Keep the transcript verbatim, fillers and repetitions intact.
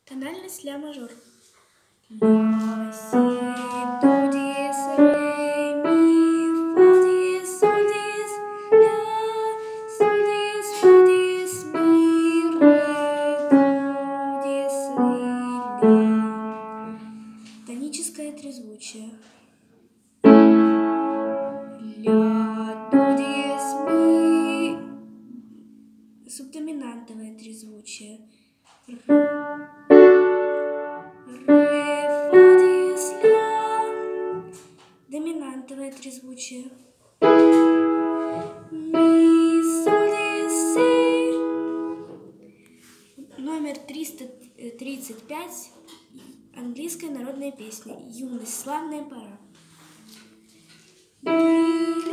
Тональность ля мажор. Ля, си, до, диез, ре, ми, фа, диез, соль, диез, ля, соль, диез, фа, диез, ми, ре, до, диез, ре, ля. Тоническое трезвучие. Ля, до, диез, ми. Субдоминантовое трезвучие. Доминантовое трезвучие. Ми, соль, диез, си. Номер триста тридцать пять. Английская народная песня. Юность, славная пора. Ми,